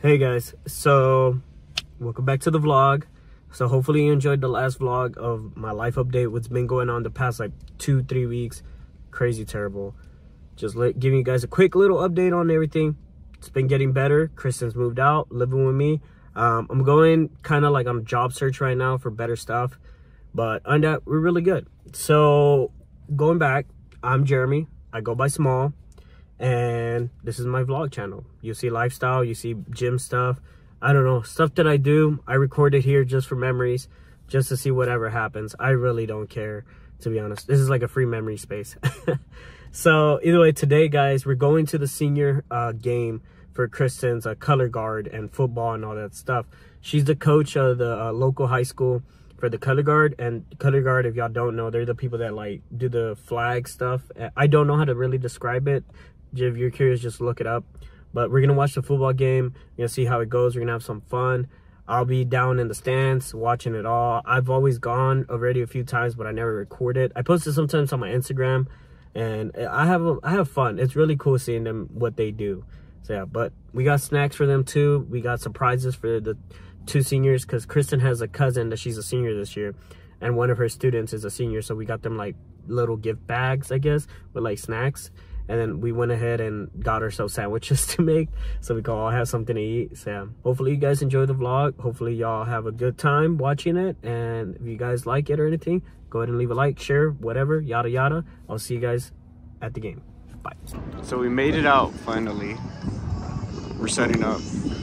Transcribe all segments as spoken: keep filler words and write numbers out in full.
Hey guys, so welcome back to the vlog. So hopefully you enjoyed the last vlog of my life update, what's been going on the past like two three weeks. Crazy terrible. Just let, giving you guys a quick little update on everything. It's been getting better. Kristen's moved out, living with me. um I'm going kind of like on a job search right now for better stuff, but on that we're really good. So going back, I'm Jeremy. I go by Small, and this is my vlog channel. You see lifestyle, you see gym stuff, I don't know, stuff that I do. I record it here just for memories, just to see whatever happens. I really don't care, to be honest. This is like a free memory space. So either way, today guys, we're going to the senior uh game for Kristen's uh, color guard and football and all that stuff. She's the coach of the uh, local high school for the color guard. And color guard, if y'all don't know, they're the people that like do the flag stuff. I don't know how to really describe it. If you're curious, just look it up. But we're gonna watch the football game. We're gonna see how it goes. We're gonna have some fun. I'll be down in the stands watching it all. I've always gone already a few times, but I never record it. I post it sometimes on my Instagram, and I have a, I have fun. It's really cool seeing them, what they do. So yeah, but we got snacks for them too. We got surprises for the two seniors, because Kristen has a cousin that she's a senior this year, and one of her students is a senior. So we got them like little gift bags, I guess, with like snacks. And then we went ahead and got ourselves sandwiches to make, so we can all have something to eat. So yeah, hopefully you guys enjoy the vlog. Hopefully y'all have a good time watching it. And if you guys like it or anything, go ahead and leave a like, share, whatever, yada yada. I'll see you guys at the game. Bye. So we made it out finally. We're setting up.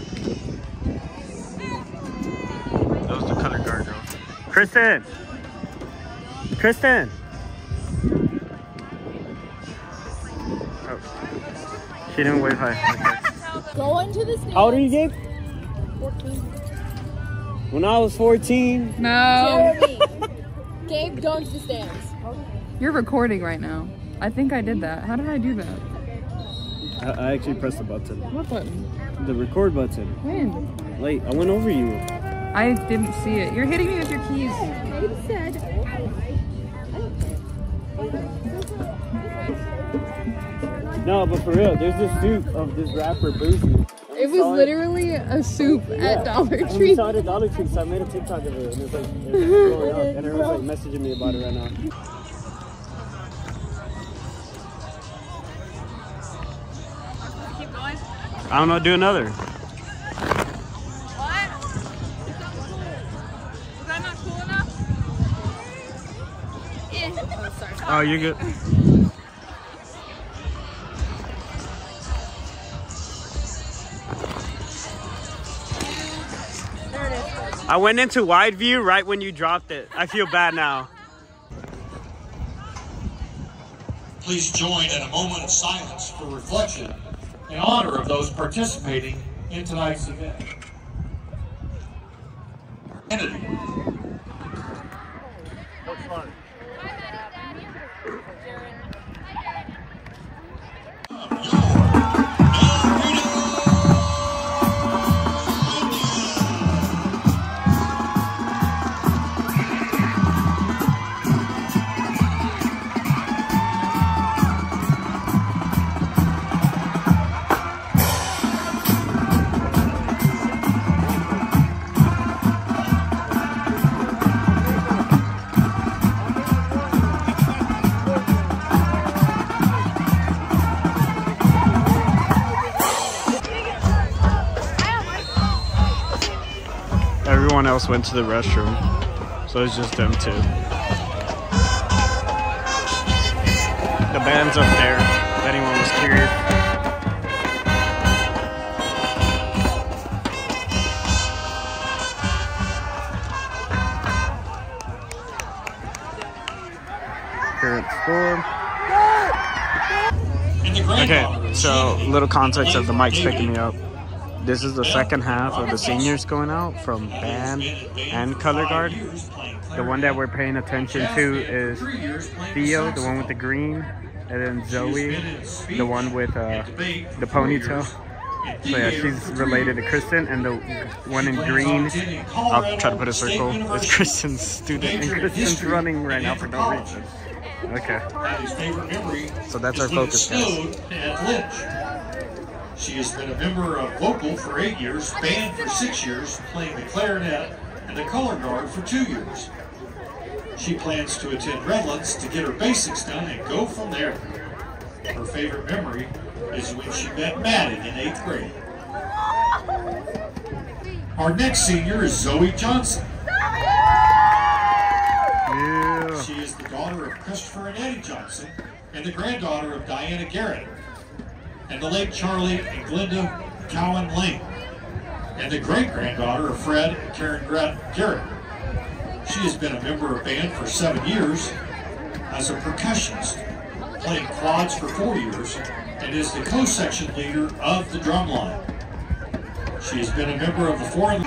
That was the color guard girl. Kristen! Kristen! She didn't wave hi. Okay. Going to the stands. How old are you, Gabe? fourteen. When I was fourteen. No. Jeremy. Gabe, going to the stands. You're recording right now. I think I did that. How did I do that? I, I actually pressed the button. What button? The record button. When? Like, I went over you. I didn't see it. You're hitting me with your keys. Gabe said. No, but for real, there's this suit of this rapper Boozy. It was literally a soup Yeah. at Dollar And we Tree. saw it at Dollar Tree, so I made a TikTok of it, and it's like, it's blowing up, and everyone's like messaging me about it right now. Keep going. I don't know, do another. What? Was that not cool enough? Yeah. Oh, sorry. Oh, you're good. I went into wide view right when you dropped it. I feel bad now. Please join in a moment of silence for reflection in honor of those participating in tonight's event. Kennedy. What's fun? Everyone else went to the restroom, so it's just them two. The band's up there, if anyone was curious. Current score. Okay, so little context of the mic's picking me up. This is the second half of the seniors going out from band and color guard. The one that we're paying attention to is Theo, the one with the green, and then Zoe, the one with uh, the ponytail. So yeah, she's related to Kristen, and the one in green, I'll try to put a circle, is Kristen's student, and Kristen's running right now for no reason. Okay. So that's our focus, guys. She has been a member of vocal for eight years, band for six years, playing the clarinet and the color guard for two years. She plans to attend Redlands to get her basics done and go from there. Her favorite memory is when she met Maddie in eighth grade. Our next senior is Zoe Johnson. Yeah. She is the daughter of Christopher and Eddie Johnson and the granddaughter of Diana Garrett and the late Charlie and Glenda Cowan Lane and the great-granddaughter of Fred and Karen Garrett. She has been a member of band for seven years as a percussionist, playing quads for four years, and is the co-section leader of the drum line. She has been a member of the foreign...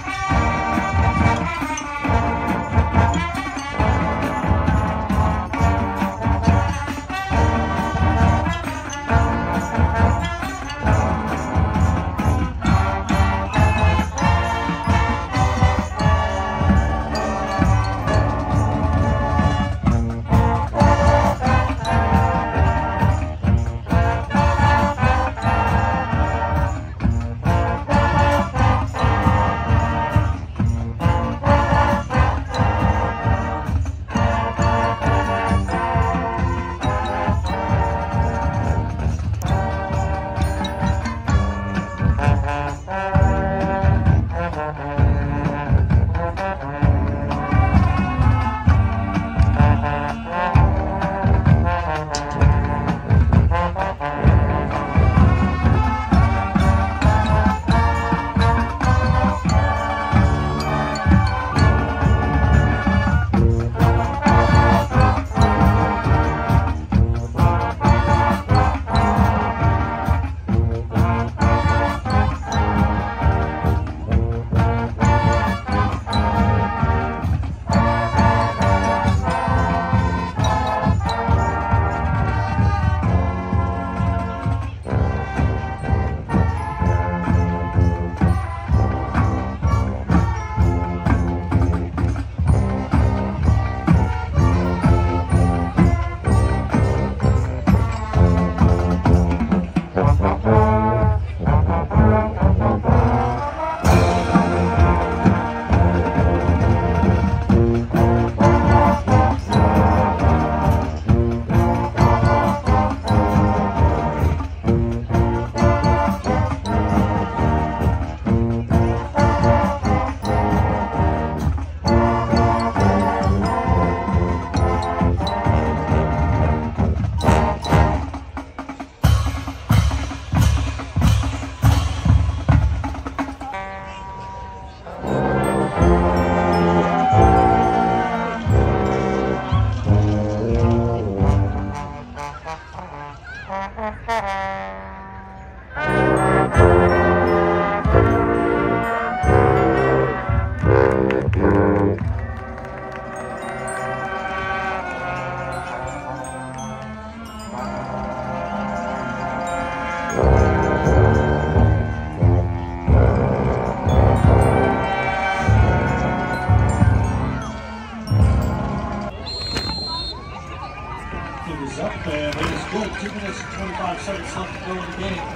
Up and it is good. Two minutes and twenty-five seconds left to go in the game.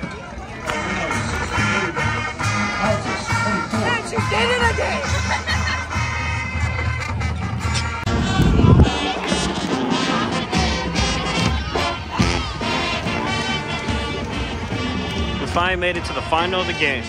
And she did it again! We finally made it to the final of the game.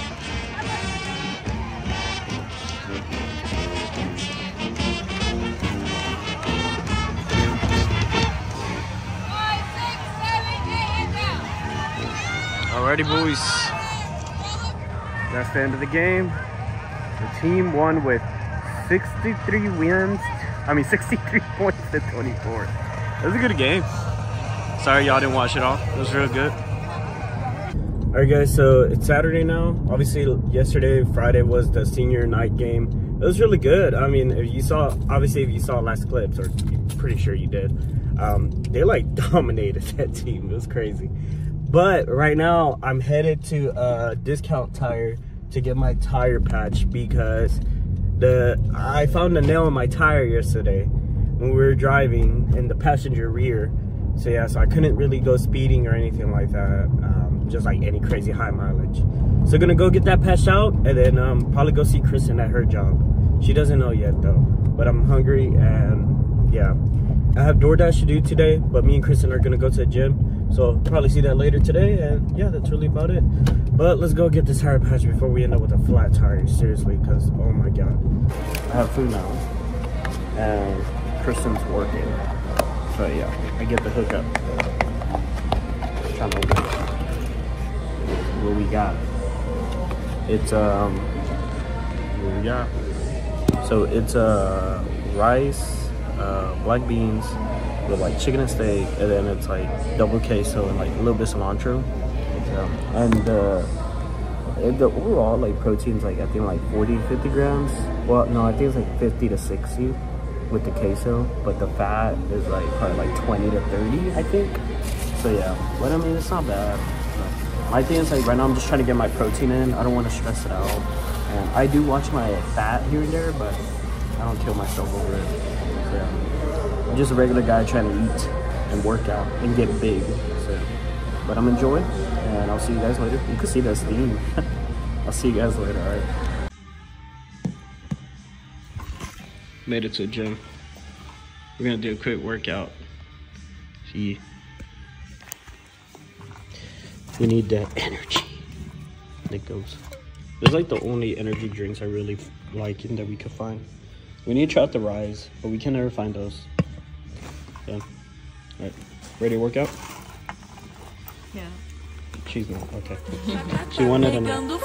Alrighty, boys. That's the end of the game. The team won with sixty-three wins. I mean, sixty-three points to twenty-four. It was a good game. Sorry y'all didn't watch it all. It was real good. Alright guys, so it's Saturday now. Obviously, yesterday, Friday was the senior night game. It was really good. I mean, if you saw, obviously if you saw last clips, or I'm pretty sure you did, um, they like dominated that team. It was crazy. But right now, I'm headed to uh, Discount Tire to get my tire patch because the I found a nail in my tire yesterday when we were driving in the passenger rear. So yeah, so I couldn't really go speeding or anything like that. Um, just like any crazy high mileage. So gonna go get that patched out, and then um, probably go see Kristen at her job. She doesn't know yet though, but I'm hungry, and yeah. I have DoorDash to do today, but me and Kristen are gonna go to the gym. So I'll probably see that later today, and yeah, that's really about it. But let's go get this tire patch before we end up with a flat tire, seriously, because oh my God. I have food now, and Kristen's working. So yeah, I get the hookup. Trying to open it. What we got? It's um, what we got? So it's uh rice, uh, black beans with like chicken and steak, and then it's like double queso and like a little bit of cilantro. Um, and uh, the overall like protein's like I think like forty, fifty grams. Well, no, I think it's like fifty to sixty with the queso, but the fat is like probably like twenty to thirty, I think. So yeah, but I mean, it's not bad. My thing is like right now I'm just trying to get my protein in. I don't want to stress it out. And I do watch my fat here and there, but I don't kill myself over it. So yeah, I'm just a regular guy trying to eat and work out and get big. So, but I'm enjoying, and I'll see you guys later. You can see that steam. I'll see you guys later, all right? Made it to the gym. We're gonna do a quick workout. See. We need that energy. It goes. There's like the only energy drinks I really like and that we could find. We need to try out the Rise, but we can never find those. Yeah. All right. Ready to work out? Yeah. She's not. Okay. She wanted to know.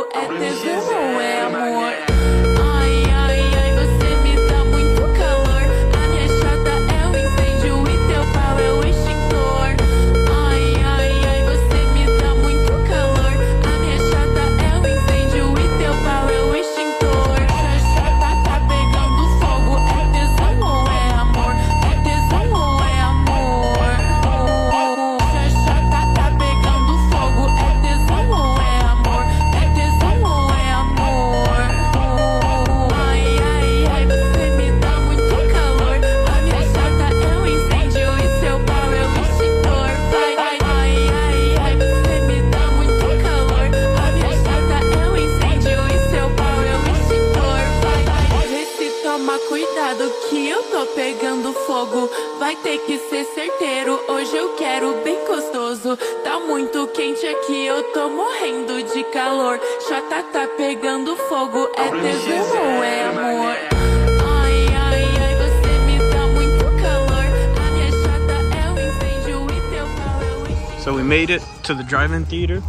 Vai ter que ser certeiro, hoje eu quero bem gostoso. Tá muito quente aqui, eu tô morrendo de calor. Chata tá pegando fogo, é tesão ou é amor? Ai, ai, ai, você me dá muito calor. A minha chata é o incêndio e teu pau é o extintor. So we made it to the drive-in theater.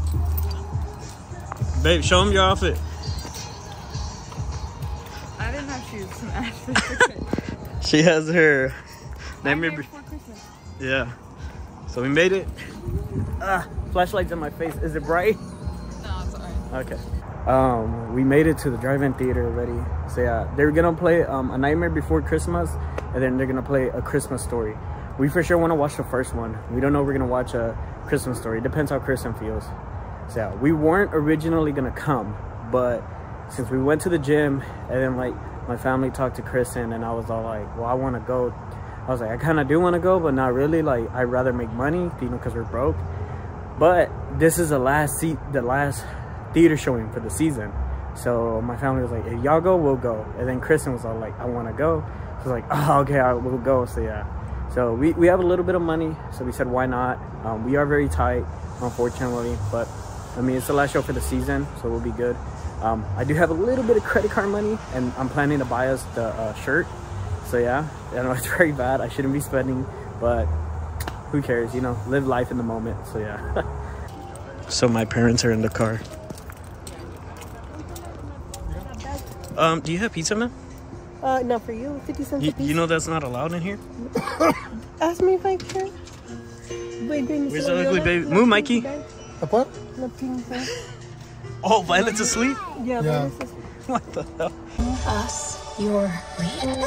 Babe, show them your outfit. I didn't have shoes to match. She has her nightmare before Christmas. Yeah. So we made it. Ah, flashlight's in my face. Is it bright? No, it's alright. Okay. Um, we made it to the drive-in theater already. So yeah, they're gonna play um, A Nightmare Before Christmas, and then they're gonna play A Christmas Story. We for sure want to watch the first one. We don't know if we're gonna watch A Christmas Story. It depends how Kristen feels. So yeah, we weren't originally gonna come, but since we went to the gym, and then like my family talked to Kristen, and I was all like, well, I want to go. I was like, I kind of do want to go, but not really. Like, I'd rather make money, you know, because we're broke. But this is the last seat, the last theater showing for the season. So my family was like, if y'all go, we'll go. And then Kristen was all like, I want to go. So I was like, oh, okay, I will go. So yeah. So we, we have a little bit of money. So we said, why not? Um, we are very tight, unfortunately. But, I mean, it's the last show for the season, so we'll be good. Um, I do have a little bit of credit card money, and I'm planning to buy us the uh, shirt. So yeah, I know it's very bad. I shouldn't be spending, but who cares? You know, live life in the moment. So yeah. So my parents are in the car. Um, do you have pizza, man? Uh, not for you. fifty cents You, a piece. you know that's not allowed in here? Ask me if I can. Where's the ugly baby? Move, Mikey. A what? Oh, Violet's asleep? Yeah, Yeah. Violet's asleep. What the hell? Us your lead.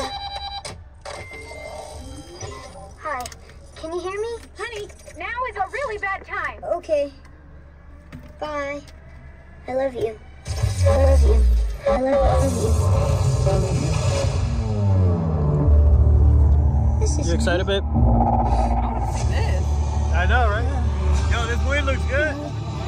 Hi, can you hear me? Honey, now is a really bad time. Okay. Bye. I love you. I love you. I love you. This is You excited, babe? This. I know, right? Yo, this weed looks good.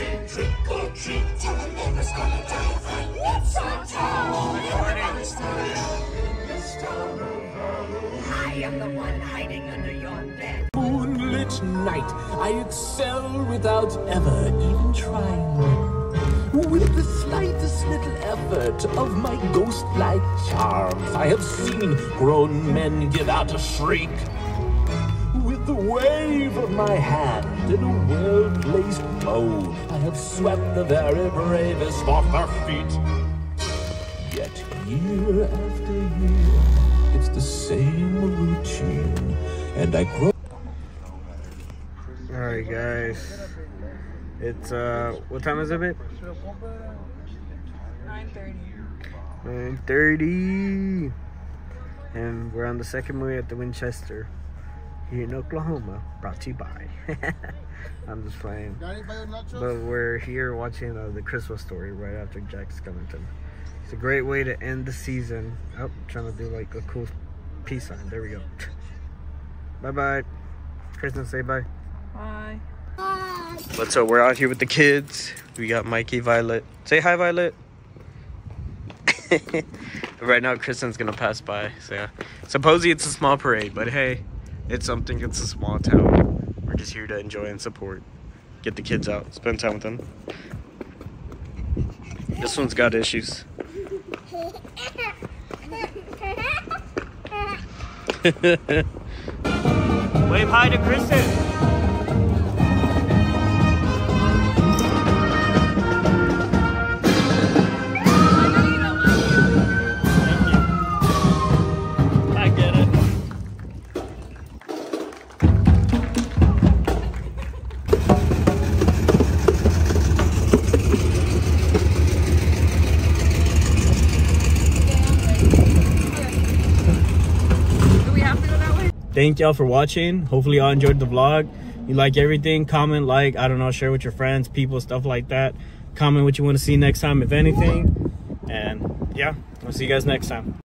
treat, trick or treat. Tell the neighbors gonna die right. It's our town. This town of Halloween. I am the one hiding under your bed. Moonlit night, I excel without ever even trying. With the slightest little effort of my ghost-like charms, I have seen grown men give out a shriek. With the wave of my hand in a well-placed mode, I have swept the very bravest off their feet. Yet year after year, it's the same routine, and I grow. Alright guys, it's uh, what time is it, babe? nine thirty. nine thirty. And we're on the second movie at the Winchester here in Oklahoma, brought to you by. I'm just playing. But we're here watching uh, the Christmas Story right after Jack Skellington. It's a great way to end the season. Oh, trying to do like a cool peace sign. There we go. Bye bye. Kristen, say bye. Bye. But so we're out here with the kids. We got Mikey, Violet. Say hi, Violet. Right now, Kristen's gonna pass by. So yeah, supposedly it's a small parade, but hey, it's something. It's a small town. We're just here to enjoy and support. Get the kids out, spend time with them. This one's got issues. Wave hi to Kristen. Thank y'all for watching. Hopefully y'all enjoyed the vlog. You like everything, comment, like, I don't know, share with your friends, people, stuff like that. Comment what you want to see next time, if anything. And yeah, I'll see you guys next time.